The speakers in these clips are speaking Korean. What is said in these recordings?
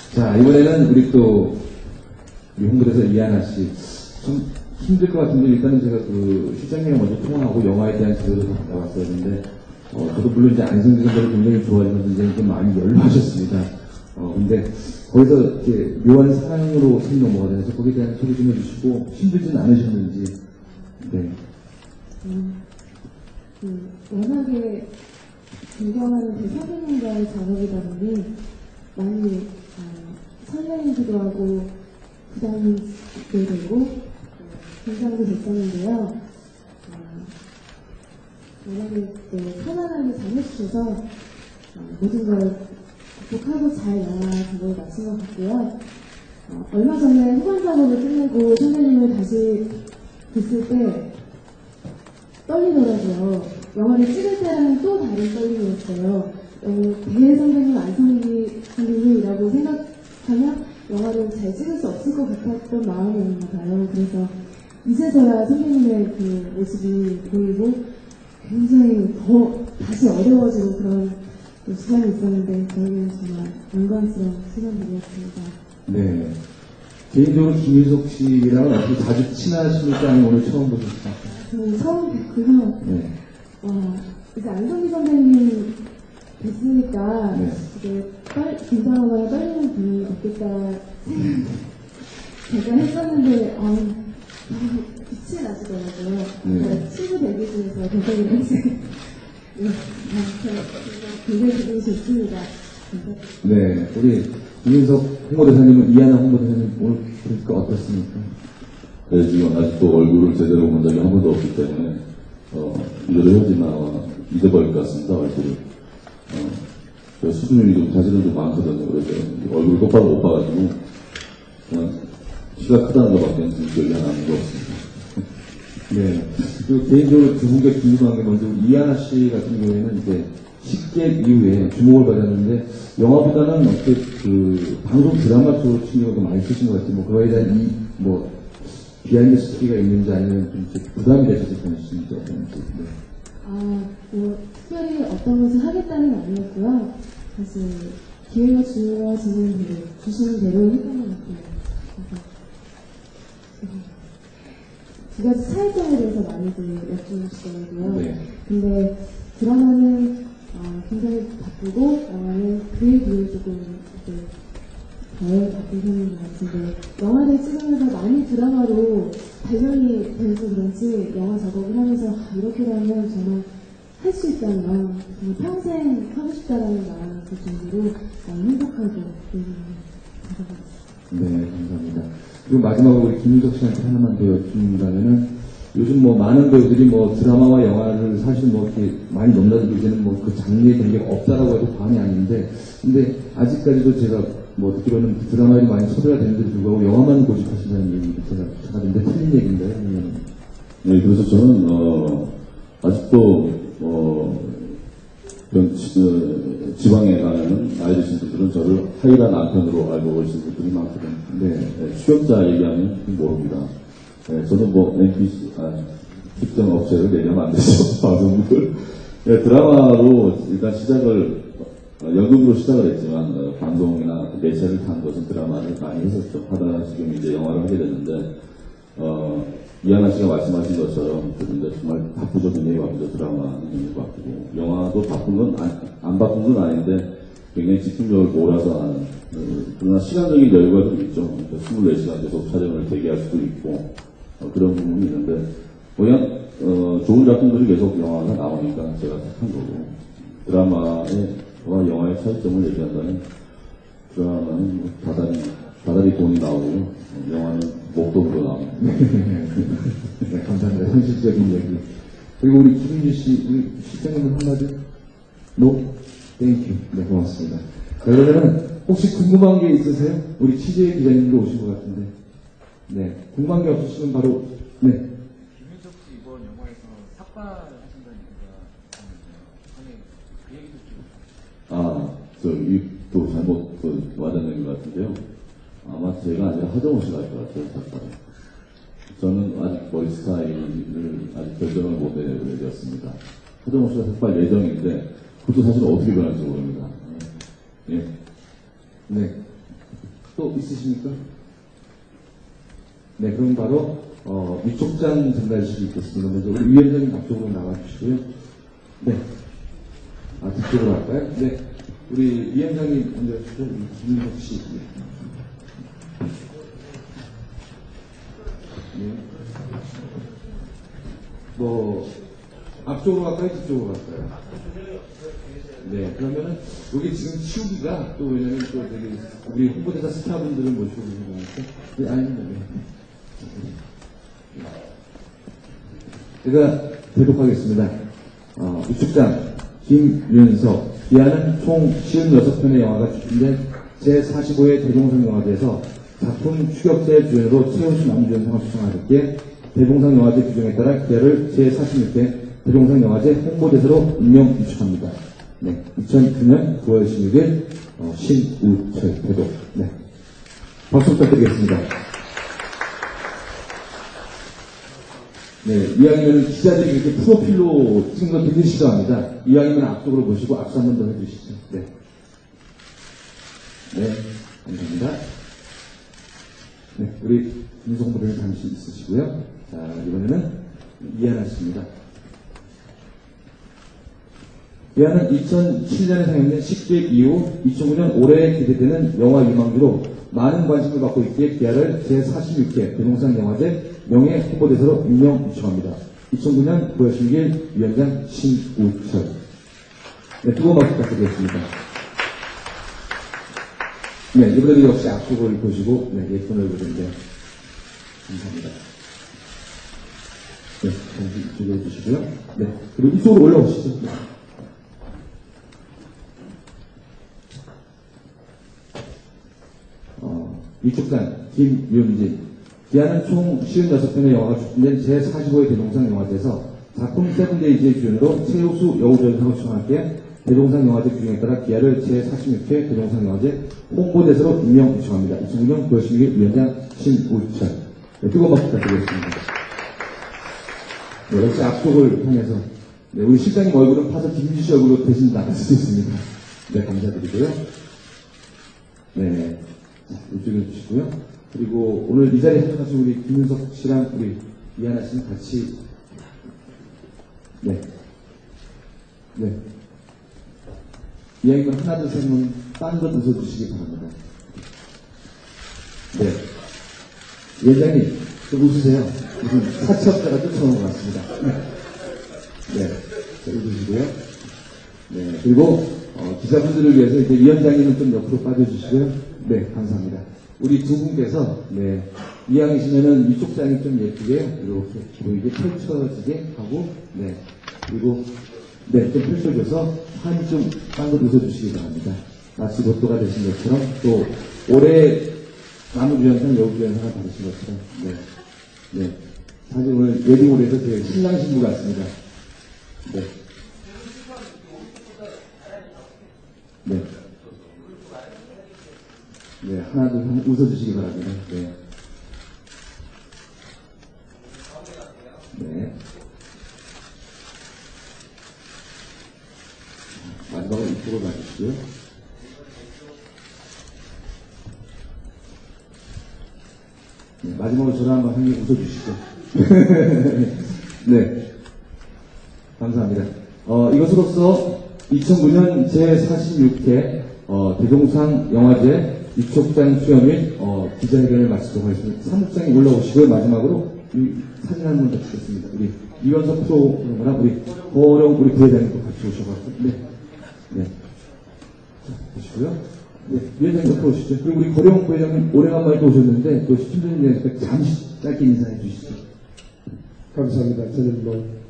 자, 이번에는 우리 홍보대사 이하나 씨. 좀 힘들 것 같은데, 일단은 제가 실장님과 먼저 통화하고 영화에 대한 자료를 나왔었는데, 저도 물론 이제 안성기 선배를 굉장히 좋아하지만 굉장히 좀 많이 연로하셨습니다. 근데 거기서 이렇게 묘한 사랑으로 선 넘어가잖아요. 거기에 대한 소리 좀 해주시고, 힘들진 않으셨는지. 네. 워낙에 존경하는 선생님과의 작업이다 보니 많이 설레이기도 하고 부담이 되고 긴장도 됐었는데요. 워낙에 편안하게 잘해주셔서 모든 걸 극복하고 잘 영화 작업을 마친 것 같고요. 얼마 전에 후반 작업을 끝내고 선생님을 다시 뵀을 때 떨리더라고요. 영화를 찍을 때랑은 또 다른 떨림이었어요. 배 선배님, 안성기 선생님이라고 생각하면 영화를 잘 찍을 수 없을 것 같았던 마음이었나 봐요. 그래서 이제서야 선생님의 그 모습이 보이고 굉장히 더 다시 어려워지고 그런 시간이 있었는데 저희는 정말 영광스러운 시간들이었습니다. 네. 개인적으로 김윤석 씨랑 어떻게 자주 친하십니까? 아니면 오늘 처음 보셨어요? 저는 처음 뵙고요. 네. 이제 안성기 선생님 뵀으니까 네. 이제 긴장하거나 떨리는 분이 없겠다 제가 했었는데 빛이 나시더라고요. 네. 친구 대기실에서 대답을 했어요. 굉장히 기분이 좋습니다. 네, 우리 이윤석 홍보대사님은 이하나 홍보대사님 오늘 보니까 어떻습니까? 네, 지금 아직도 얼굴을 제대로 본 적이 한 번도 없기 때문에 이대로 헤어지나 잊어버릴 것 같습니다. 얼굴을. 수준이 좀 사실은 좀 많거든요. 그래서 얼굴을 똑바로 못 봐가지고 그냥 키가 크다는 것밖에 지금 기억이 안 나는 것 같습니다. 네. 그리고 개인적으로 두 분께 궁금한 게 먼저 이하나 씨 같은 경우에는 이제 10개 이후에 주목을 받았는데 영화보다는 어떻게 방송 드라마 쪽으로 신경을 더 많이 쓰신 것 같아요. 뭐 그거에 대한 비하인드 스토리가 있는지 아니면 좀 부담이 되셔서 그러신지 어떤지. 네. 특별히 어떤 것을 하겠다는 건 아니었고요. 사실 기회가 주어지는 대로, 주시는 대로 했던 것 같아요. 두 가지 차이점에 대해서 많이들 여쭈시더라고요. 네. 근데 드라마는 굉장히 바쁘고 영화는 그에 비해 조금 덜 바쁜 편인 것 같은데 영화를 찍으면서 많이 드라마로 발견이 돼서 그런지 영화 작업을 하면서 이렇게라면 정말 할 수 있다면 정말 평생 하고 싶다라는 마음이 들 정도로 행복하게 작업을 네, 감사합니다. 그리고 마지막으로 우리 김윤석 씨한테 하나만 더 여쭙는다면은 요즘 많은 배우들이 드라마와 영화를 사실 이렇게 많이 넘나들고 이제는 그 장르의 경계가 없다라고 해도 과언이 아닌데, 근데 아직까지도 제가 듣기로는 드라마에 많이 섭외가 되는데도 불구하고 영화만 고집하신다는 얘기 제가 찾아봤는데 틀린 얘기인가요? 네, 그래서 저는 아직도 지방에 가는 나이 드신 분들은 저를 하이라 남편으로 알고 계신 분들이 많거든요. 네, 추격자 얘기하면 모릅니다. 네, 저는 MBC, 특정 업체를 내려면 안 되죠. 방송국을. 네, 드라마로 일단 연극으로 시작을 했지만, 방송이나 매체를 탄 것은 드라마를 많이 했었죠. 하다가 지금 이제 영화를 하게 됐는데, 이하나 씨가 말씀하신 것처럼, 그런데 정말 바쁘죠. 굉장히 바쁘죠. 드라마는 굉장히 바쁘고. 영화도 안 바쁜 건 아닌데, 굉장히 집중력을 몰아서 하는, 그러나 시간적인 여유가 좀 있죠. 24시간 계속 촬영을 대기할 수도 있고, 그런 부분이 있는데, 그냥, 좋은 작품들이 계속 영화가 나오니까 제가 택한 거고, 드라마와 영화의 차이점을 얘기한다면, 드라마는 다달이 돈이 나오고, 영화는 목돈으로 나옵니다. 네, 감사합니다. 현실적인 얘기. 그리고 우리 김윤주 씨, 우리 실장님은 한마디? No? Thank you. 네, 고맙습니다. 자, 그러면은 혹시 궁금한 게 있으세요? 우리 취재 기자님도 오신 것 같은데. 네, 궁금한 게 없으시면 바로, 네. 김윤석 씨 이번 영화에서 삭발하신다는 얘기가 있는데요. 그 얘기도 좀. 또 잘못 와닿는 것 같은데요. 아마 제가 아니라 하정우 씨가 할 것 같아요, 삭발. 저는 아직 머리 스타일을 아직 결정을 못 내렸습니다. 하정우 씨가 삭발 예정인데, 그것도 사실 어떻게 변할지 모릅니다. 예. 네. 또 있으십니까? 네, 그럼 바로 위촉장 전달해 주실 수 있겠습니다. 먼저 우리 위원장님 앞쪽으로 나와주시고요. 네. 뒤쪽으로 할까요? 네. 우리 위원장님 먼저 해주시죠. 김민석 씨. 네. 앞쪽으로 갈까요? 뒤쪽으로 갈까요? 네. 그러면은, 여기 지금 치우기가 또 왜냐면 또 되게, 우리 홍보대사 스타분들을 모시고 계신 거니까. 네, 아닙니다. 네. 제가 대독하겠습니다. 위촉장 김윤석. 기아는 총 56편의 영화가 출품된 제45회 대종상 영화제에서 작품 추격자의 주연으로 최우수 남주연상을 수상하였기에 대종상 영화제 규정에 따라 기아를 제46회 대종상 영화제 홍보대사로 임명 위촉합니다. 네, 2009년 9월 16일 신우철 대독. 네, 박수 부탁드리겠습니다. 네, 이왕이면 기자들이 이렇게 프로필로 찍은 걸 굉장히 싫어합니다. 이왕이면 앞쪽으로 보시고 악수 한 번 더 해주시죠. 네. 네, 감사합니다. 네, 우리 김성 부대는 잠시 있으시고요. 자, 이번에는 이하나 씨입니다. 이하는 2007년에 상영된 식객 이후 2009년 올해에 기대되는 영화 유망주로 많은 관심을 받고 있기에 기아를 제46회 대종상 영화제 명예 홍보대사로 임명 요청합니다. 2009년 9월 16일 위원장 신우철. 네, 뜨거운 박수 부탁드리겠습니다. 네, 이번에도 역시 앞쪽을 보시고, 네, 예쁜 얼굴인데, 감사합니다. 네, 잠시 이쪽에 해주시고요. 네, 그리고 이쪽으로 올라오시죠. 네. 위촉장 김윤진. 기아는 총 56편의 영화가 출품된 제45회 대종상 영화제에서 작품 세븐데이즈의 주연으로 최우수 여우조연상을 수상할때 대종상 영화제 규정에 따라 기아를 제46회 대종상 영화제 홍보대사로 임명 요청합니다. 2009년 9월 16일 위원장 신우철. 네, 뜨거운 박수 부탁드리겠습니다. 네, 역시 앞쪽을 향해서 네, 우리 실장님 얼굴은 파서 김민주 씨 얼굴로 대신 나갈 수도 있습니다. 네, 감사드리고요. 네, 자, 이쪽에 주시고요. 그리고 오늘 이 자리에 참석하신 우리 김윤석 씨랑 우리 이하나 씨는 같이 네. 이야기만 하나 둘 셋은 딴 것 웃어주시기 바랍니다. 네. 위원장님, 좀 웃으세요. 무슨 사채업자가 쫓아오는 것 같습니다. 네. 자, 웃으시고요. 네. 그리고, 기자분들을 위해서 이제 위원장님은 좀 옆으로 빠져주시고요. 네. 감사합니다. 우리 두 분께서, 네. 이왕이시면은 이쪽 장이 좀 예쁘게, 이렇게 보이게 펼쳐지게 하고, 네. 그리고, 네. 좀 펼쳐줘서 한이 좀 딴 거 웃어주시기 바랍니다. 마치 로또가 되신 것처럼 또 올해 남우주연상, 여우주연상을 받으신 것처럼, 네. 네. 사실 오늘 웨딩홀에서 제 신랑 신부 같습니다. 네. 네. 네. 하나, 둘, 한 웃어주시기 바랍니다. 네. 네. 마지막으로 이쪽으로 가주시고요. 네, 마지막으로 저를 한번 한 개 웃어주시죠. 네. 감사합니다. 이것으로써 2009년 제46회 대종상 영화제 위촉장 수여 및 기자회견을 마치도록 하겠습니다. 사무장이 올라오시고요. 마지막으로 이 사진 한 번 더 찍겠습니다. 우리 이원석 프로그램이랑 우리 고령 우리 부회장님도 같이 오셔가지고 네. 네. 자, 보시고요. 네, 위원장님 옆으로 오시죠. 그리고 우리 고령 부회장님 오래간만에 또 오셨는데 또 힘든 일이니까 잠시 짧게 인사해 주시죠. 감사합니다. 저는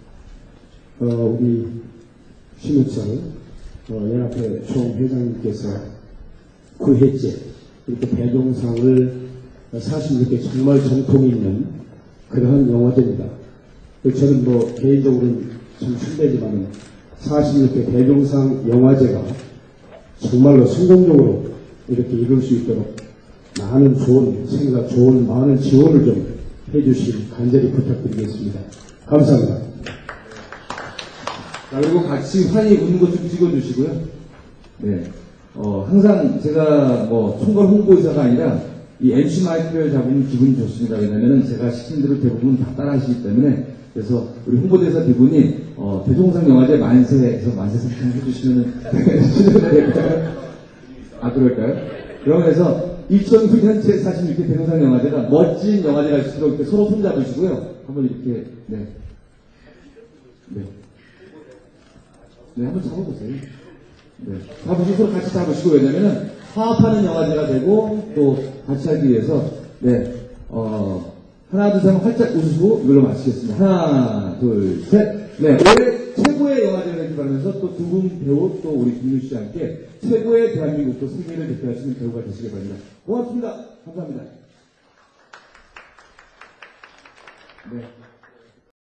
우리 신우철 연합회 총회장님께서 9회째 이렇게 대종상을 46회 정말 정통이 있는 그러한 영화제입니다. 저는 개인적으로는 참 순대지만 46회 대종상 영화제가 정말로 성공적으로 이렇게 이룰 수 있도록 많은 좋은 생각, 좋은 많은 지원을 좀 해주시길 간절히 부탁드리겠습니다. 감사합니다. 자, 그리고 같이 환희 웃는 것 좀 찍어주시고요. 네. 항상 제가 뭐 총괄 홍보의사가 아니라 이 MC 마이크를 잡으면 기분이 좋습니다. 왜냐면은 제가 시킨 대로 대부분 다 따라 하시기 때문에. 그래서 우리 홍보대사 두 분이 대종상 영화제 만세에서 만세 상품 해주시면 될까요? 아, 그럴까요? 그러면서 2009년 제46회 대종상 영화제가 멋진 영화제가 될수록 이렇게 서로 손잡으시고요. 한번 이렇게, 네. 한번 잡아보세요. 네. 잡으시고 서로 같이 잡으시고, 왜냐면은 화합하는 영화제가 되고, 또 같이 하기 위해서, 네. 하나, 둘, 셋, 하면 활짝 웃으시고, 이걸로 마치겠습니다. 하나, 둘, 셋. 네. 올해 최고의 영화제를 되길 바라면서 또 두 분 배우, 또 우리 김유 씨와 함께 최고의 대한민국 또 승리를 대표하시는 배우가 되시길 바랍니다. 고맙습니다. 감사합니다. 네.